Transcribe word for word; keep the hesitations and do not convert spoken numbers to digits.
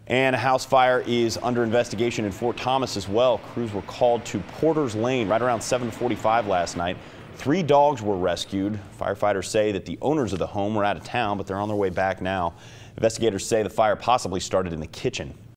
And a house fire is under investigation in Fort Thomas as well. Crews were called to Porter's Lane right around seven forty-five last night. Three dogs were rescued. Firefighters say that the owners of the home were out of town, but they're on their way back now. Investigators say the fire possibly started in the kitchen.